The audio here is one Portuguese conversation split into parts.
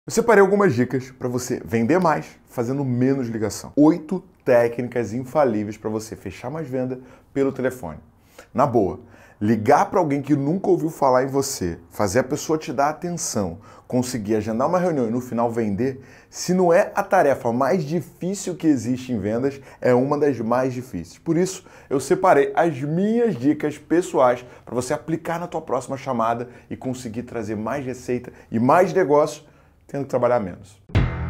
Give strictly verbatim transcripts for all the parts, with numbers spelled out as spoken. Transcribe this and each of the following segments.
Eu separei algumas dicas para você vender mais fazendo menos ligação. Oito técnicas infalíveis para você fechar mais venda pelo telefone. Na boa, ligar para alguém que nunca ouviu falar em você, fazer a pessoa te dar atenção, conseguir agendar uma reunião e no final vender, se não é a tarefa mais difícil que existe em vendas, é uma das mais difíceis. Por isso, eu separei as minhas dicas pessoais para você aplicar na tua próxima chamada e conseguir trazer mais receita e mais negócio tendo que trabalhar menos.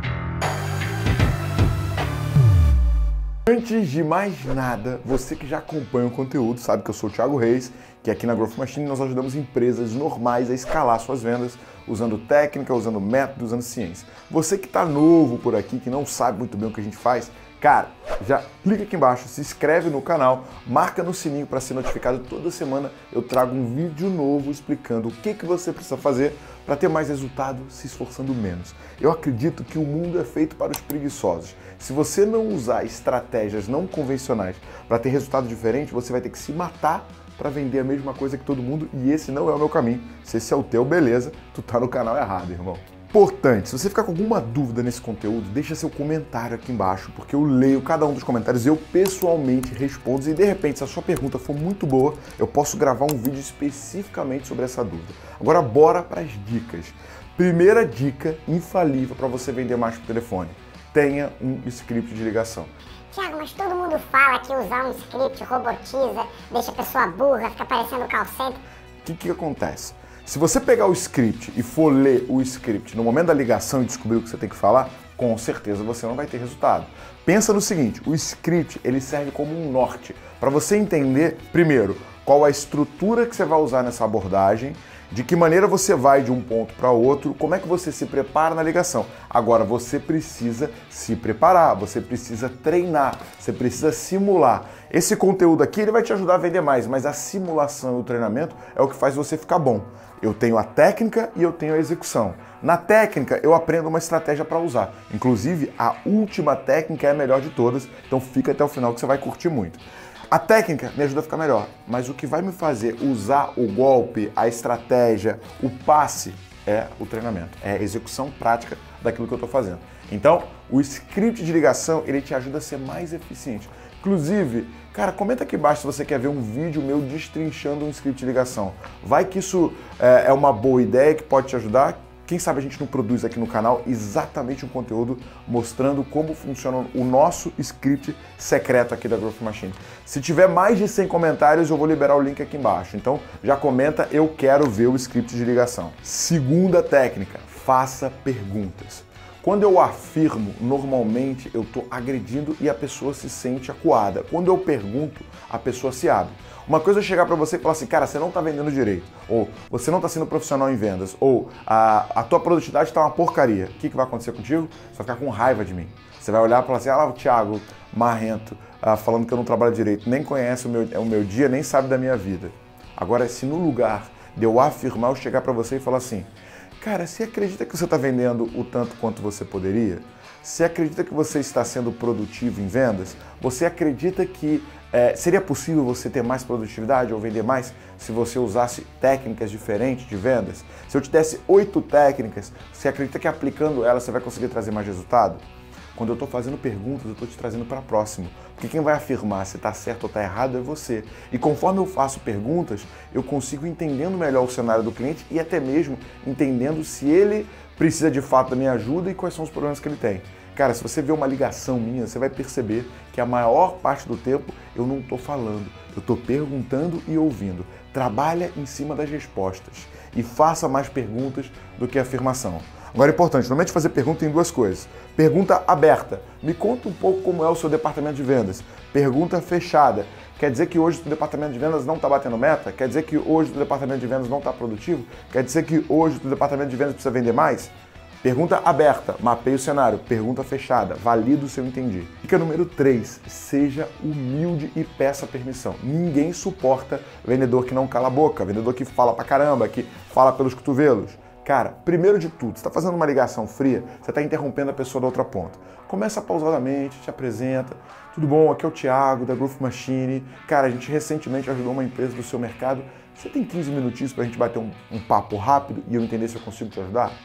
Antes de mais nada, você que já acompanha o conteúdo sabe que eu sou o Thiago Reis, que aqui na Growth Machine nós ajudamos empresas normais a escalar suas vendas usando técnica, usando método, usando ciência. Você que está novo por aqui, que não sabe muito bem o que a gente faz, cara, já clica aqui embaixo, se inscreve no canal, marca no sininho para ser notificado. Toda semana eu trago um vídeo novo explicando o que, que você precisa fazer para ter mais resultado se esforçando menos. Eu acredito que o mundo é feito para os preguiçosos. Se você não usar estratégias não convencionais para ter resultado diferente, você vai ter que se matar para vender a mesma coisa que todo mundo, e esse não é o meu caminho. Se esse é o teu, beleza, tu tá no canal errado, irmão. Importante, se você ficar com alguma dúvida nesse conteúdo, deixa seu comentário aqui embaixo, porque eu leio cada um dos comentários, eu pessoalmente respondo, e de repente, se a sua pergunta for muito boa, eu posso gravar um vídeo especificamente sobre essa dúvida. Agora bora para as dicas. Primeira dica infalível para você vender mais por telefone: tenha um script de ligação. Thiago, mas todo mundo fala que usar um script robotiza, deixa a pessoa burra, fica parecendo call center. O que que acontece? Se você pegar o script e for ler o script no momento da ligação e descobrir o que você tem que falar, com certeza você não vai ter resultado. Pensa no seguinte, o script ele serve como um norte para você entender, primeiro, qual a estrutura que você vai usar nessa abordagem, de que maneira você vai de um ponto para outro, como é que você se prepara na ligação. Agora, você precisa se preparar, você precisa treinar, você precisa simular. Esse conteúdo aqui ele vai te ajudar a vender mais, mas a simulação e o treinamento é o que faz você ficar bom. Eu tenho a técnica e eu tenho a execução. Na técnica, eu aprendo uma estratégia para usar. Inclusive, a última técnica é a melhor de todas, então fica até o final que você vai curtir muito. A técnica me ajuda a ficar melhor, mas o que vai me fazer usar o golpe, a estratégia, o passe, é o treinamento, é a execução prática daquilo que eu estou fazendo. Então, o script de ligação, ele te ajuda a ser mais eficiente. Inclusive, cara, comenta aqui embaixo se você quer ver um vídeo meu destrinchando um script de ligação. Vai que isso é, é uma boa ideia que pode te ajudar. Quem sabe a gente não produz aqui no canal exatamente um conteúdo mostrando como funciona o nosso script secreto aqui da Growth Machine. Se tiver mais de cem comentários, eu vou liberar o link aqui embaixo. Então já comenta, eu quero ver o script de ligação. Segunda técnica, faça perguntas. Quando eu afirmo, normalmente eu estou agredindo e a pessoa se sente acuada. Quando eu pergunto, a pessoa se abre. Uma coisa é chegar para você e falar assim, cara, você não está vendendo direito, ou você não está sendo profissional em vendas, ou a, a tua produtividade está uma porcaria. O que, que vai acontecer contigo? Você vai ficar com raiva de mim. Você vai olhar e falar assim, ah, o Thiago marrento, ah, falando que eu não trabalho direito, nem conhece o meu, o meu dia, nem sabe da minha vida. Agora, se no lugar de eu afirmar, eu chegar para você e falar assim, cara, você acredita que você está vendendo o tanto quanto você poderia? Você acredita que você está sendo produtivo em vendas? Você acredita que é, seria possível você ter mais produtividade ou vender mais se você usasse técnicas diferentes de vendas? Se eu te desse oito técnicas, você acredita que aplicando elas você vai conseguir trazer mais resultado? Quando eu estou fazendo perguntas, eu estou te trazendo para próximo. Porque quem vai afirmar se está certo ou está errado é você. E conforme eu faço perguntas, eu consigo entendendo melhor o cenário do cliente e até mesmo entendendo se ele precisa de fato da minha ajuda e quais são os problemas que ele tem. Cara, se você vê uma ligação minha, você vai perceber que a maior parte do tempo eu não estou falando, eu estou perguntando e ouvindo. Trabalha em cima das respostas e faça mais perguntas do que afirmação. Agora é importante, normalmente fazer pergunta tem duas coisas. Pergunta aberta, me conta um pouco como é o seu departamento de vendas. Pergunta fechada, quer dizer que hoje o departamento de vendas não está batendo meta? Quer dizer que hoje o departamento de vendas não está produtivo? Quer dizer que hoje o departamento de vendas precisa vender mais? Pergunta aberta, mapeie o cenário. Pergunta fechada, valida o seu entendi. Dica número três, seja humilde e peça permissão. Ninguém suporta vendedor que não cala a boca, vendedor que fala pra caramba, que fala pelos cotovelos. Cara, primeiro de tudo, você está fazendo uma ligação fria, você está interrompendo a pessoa da outra ponta. Começa pausadamente, te apresenta. Tudo bom? Aqui é o Thiago, da Growth Machine. Cara, a gente recentemente ajudou uma empresa do seu mercado. Você tem quinze minutinhos para a gente bater um, um papo rápido e eu entender se eu consigo te ajudar?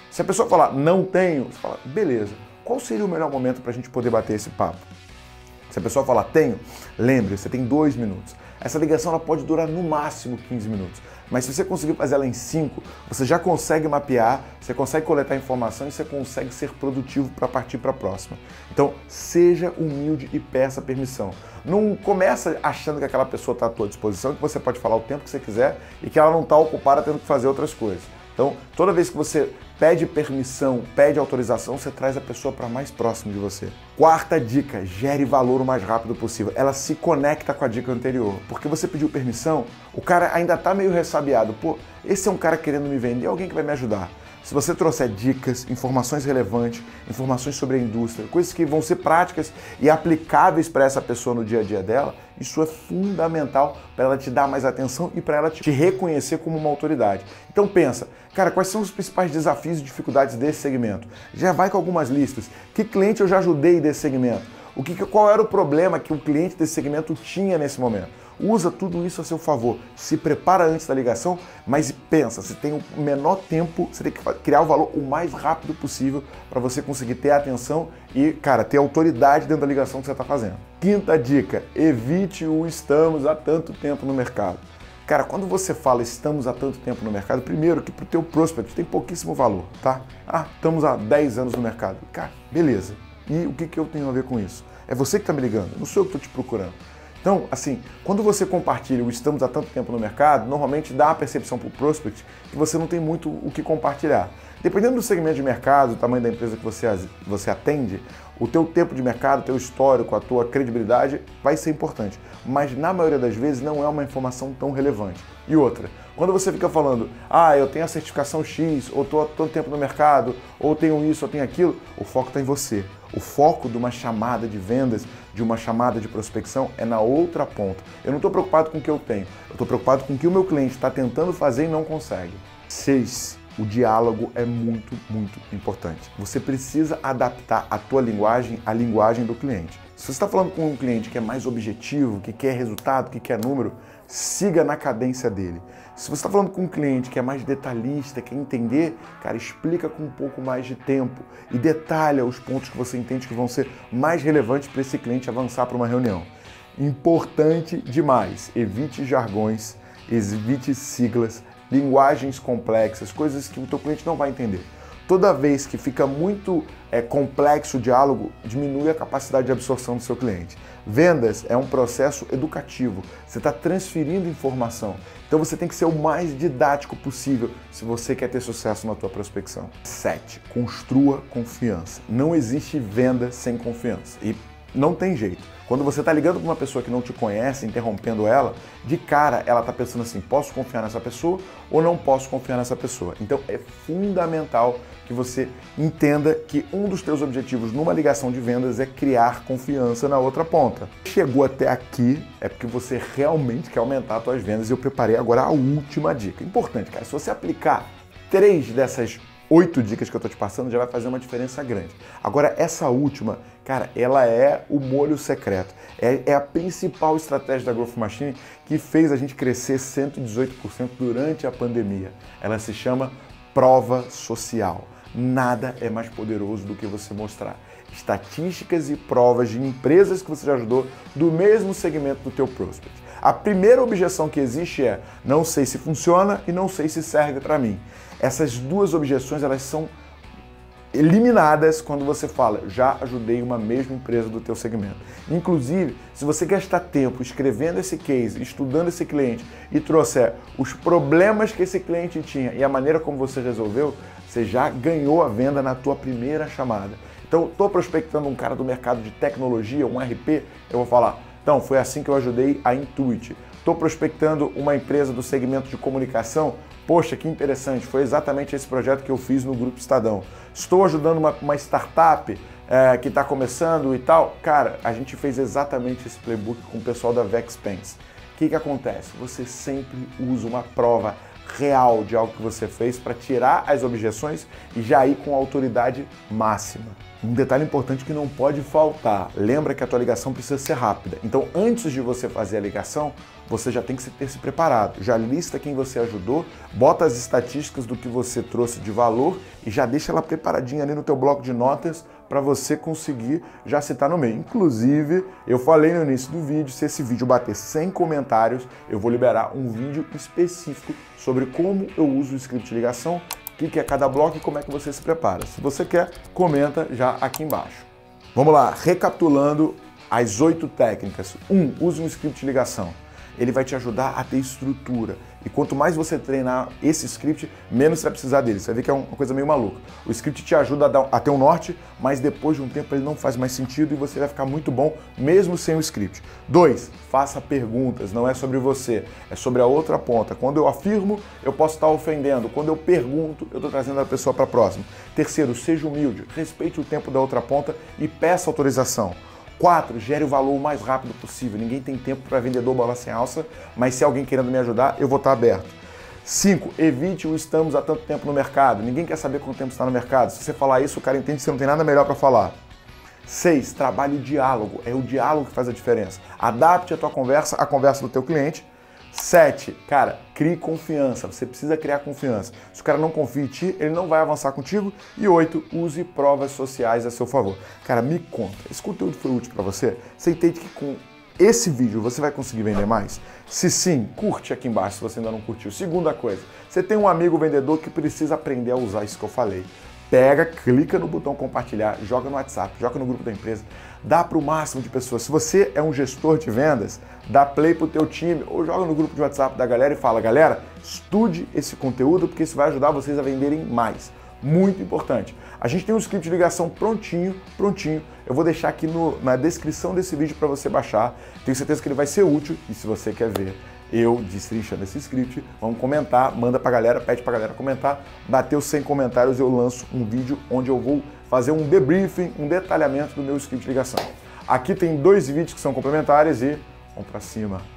Se a pessoa falar, não tenho, você fala, beleza, qual seria o melhor momento para a gente poder bater esse papo? Se a pessoa falar, tenho, lembre, você tem dois minutos. Essa ligação ela pode durar no máximo quinze minutos, mas se você conseguir fazer ela em cinco, você já consegue mapear, você consegue coletar informação e você consegue ser produtivo para partir para a próxima. Então, seja humilde e peça permissão. Não começa achando que aquela pessoa está à tua disposição, que você pode falar o tempo que você quiser e que ela não está ocupada tendo que fazer outras coisas. Então, toda vez que você pede permissão, pede autorização, você traz a pessoa para mais próximo de você. Quarta dica, gere valor o mais rápido possível. Ela se conecta com a dica anterior. Porque você pediu permissão, o cara ainda está meio ressabiado. Pô, esse é um cara querendo me vender, alguém que vai me ajudar. Se você trouxer dicas, informações relevantes, informações sobre a indústria, coisas que vão ser práticas e aplicáveis para essa pessoa no dia a dia dela, isso é fundamental para ela te dar mais atenção e para ela te reconhecer como uma autoridade. Então pensa, cara, quais são os principais desafios e dificuldades desse segmento? Já vai com algumas listas. Que cliente eu já ajudei desse segmento? O que, qual era o problema que o cliente desse segmento tinha nesse momento? Usa tudo isso a seu favor. Se prepara antes da ligação, mas pensa, você tem o menor tempo, você tem que criar o valor o mais rápido possível para você conseguir ter atenção e, cara, ter autoridade dentro da ligação que você está fazendo. Quinta dica, evite o estamos há tanto tempo no mercado. Cara, quando você fala estamos há tanto tempo no mercado, primeiro que para o teu prospect tem pouquíssimo valor, tá? Ah, estamos há dez anos no mercado. Cara, beleza. E o que, que eu tenho a ver com isso? É você que está me ligando, não sou eu que estou te procurando. Então, assim, quando você compartilha o estamos há tanto tempo no mercado, normalmente dá a percepção para o prospect que você não tem muito o que compartilhar. Dependendo do segmento de mercado, do tamanho da empresa que você, você atende, o teu tempo de mercado, o teu histórico, a tua credibilidade vai ser importante. Mas na maioria das vezes não é uma informação tão relevante. E outra, quando você fica falando, ah, eu tenho a certificação X, ou estou há tanto tempo no mercado, ou tenho isso, ou tenho aquilo, o foco está em você. O foco de uma chamada de vendas, de uma chamada de prospecção é na outra ponta. Eu não estou preocupado com o que eu tenho, eu estou preocupado com o que o meu cliente está tentando fazer e não consegue. Seis. O diálogo é muito, muito importante. Você precisa adaptar a tua linguagem à linguagem do cliente. Se você está falando com um cliente que é mais objetivo, que quer resultado, que quer número, siga na cadência dele. Se você está falando com um cliente que é mais detalhista, quer entender, cara, explica com um pouco mais de tempo e detalha os pontos que você entende que vão ser mais relevantes para esse cliente avançar para uma reunião. Importante demais, evite jargões, evite siglas, linguagens complexas, coisas que o teu cliente não vai entender. Toda vez que fica muito é, complexo o diálogo, diminui a capacidade de absorção do seu cliente. Vendas é um processo educativo, você está transferindo informação, então você tem que ser o mais didático possível se você quer ter sucesso na tua prospecção. Sete. Construa confiança. Não existe venda sem confiança e não tem jeito. Quando você está ligando para uma pessoa que não te conhece, interrompendo ela, de cara ela está pensando assim, posso confiar nessa pessoa ou não posso confiar nessa pessoa? Então é fundamental que você entenda que um dos teus objetivos numa ligação de vendas é criar confiança na outra ponta. Chegou até aqui é porque você realmente quer aumentar as tuas vendas e eu preparei agora a última dica. Importante, cara, se você aplicar três dessas oito dicas que eu tô te passando, já vai fazer uma diferença grande. Agora, essa última, cara, ela é o molho secreto. É, é a principal estratégia da Growth Machine que fez a gente crescer cento e dezoito por cento durante a pandemia. Ela se chama prova social. Nada é mais poderoso do que você mostrar estatísticas e provas de empresas que você já ajudou do mesmo segmento do teu prospect. A primeira objeção que existe é, não sei se funciona e não sei se serve para mim. Essas duas objeções, elas são eliminadas quando você fala, já ajudei uma mesma empresa do teu segmento. Inclusive, se você gastar tempo escrevendo esse case, estudando esse cliente e trouxer os problemas que esse cliente tinha e a maneira como você resolveu, você já ganhou a venda na tua primeira chamada. Então, estou prospectando um cara do mercado de tecnologia, um R P, eu vou falar, então, foi assim que eu ajudei a Intuit. Estou prospectando uma empresa do segmento de comunicação, poxa, que interessante, foi exatamente esse projeto que eu fiz no Grupo Estadão. Estou ajudando uma, uma startup é, que está começando e tal. Cara, a gente fez exatamente esse playbook com o pessoal da Vexpense. O que, que acontece? Você sempre usa uma prova real de algo que você fez para tirar as objeções e já ir com autoridade máxima. Um detalhe importante que não pode faltar, lembra que a tua ligação precisa ser rápida. Então, antes de você fazer a ligação, você já tem que ter se preparado. Já lista quem você ajudou, bota as estatísticas do que você trouxe de valor e já deixa ela preparadinha ali no teu bloco de notas para você conseguir já citar no meio. Inclusive, eu falei no início do vídeo, se esse vídeo bater cem comentários, eu vou liberar um vídeo específico sobre como eu uso o script de ligação, o que é cada bloco e como é que você se prepara. Se você quer, comenta já aqui embaixo. Vamos lá, recapitulando as oito técnicas. Um, use um script de ligação. Ele vai te ajudar a ter estrutura. E quanto mais você treinar esse script, menos você vai precisar dele. Você vai ver que é uma coisa meio maluca. O script te ajuda a, dar, a ter um norte, mas depois de um tempo ele não faz mais sentido e você vai ficar muito bom mesmo sem o script. Dois, faça perguntas. Não é sobre você, é sobre a outra ponta. Quando eu afirmo, eu posso estar ofendendo. Quando eu pergunto, eu estou trazendo a pessoa para próxima. Terceiro, seja humilde. Respeite o tempo da outra ponta e peça autorização. Quatro, gere o valor o mais rápido possível. Ninguém tem tempo para vendedor bola sem alça, mas se alguém querendo me ajudar, eu vou estar aberto. Cinco, evite o estamos há tanto tempo no mercado. Ninguém quer saber quanto tempo está no mercado. Se você falar isso, o cara entende que você não tem nada melhor para falar. Seis, trabalhe o diálogo. É o diálogo que faz a diferença. Adapte a tua conversa à conversa do teu cliente. Sete, cara, crie confiança. Você precisa criar confiança. Se o cara não confia em ti, ele não vai avançar contigo. E oito, use provas sociais a seu favor. Cara, me conta, esse conteúdo foi útil para você? Você entende que com esse vídeo você vai conseguir vender mais? Se sim, curte aqui embaixo se você ainda não curtiu. Segunda coisa, você tem um amigo vendedor que precisa aprender a usar isso que eu falei. Pega, clica no botão compartilhar, joga no WhatsApp, joga no grupo da empresa, dá para o máximo de pessoas. Se você é um gestor de vendas, dá play para o teu time ou joga no grupo de WhatsApp da galera e fala, galera, estude esse conteúdo porque isso vai ajudar vocês a venderem mais. Muito importante. A gente tem um script de ligação prontinho, prontinho. Eu vou deixar aqui no, na descrição desse vídeo para você baixar. Tenho certeza que ele vai ser útil e se você quer ver eu destrinchando esse script, vamos comentar, manda pra galera, pede pra galera comentar. Bateu cem comentários, eu lanço um vídeo onde eu vou fazer um debriefing, um detalhamento do meu script de ligação. Aqui tem dois vídeos que são complementares e vamos pra cima.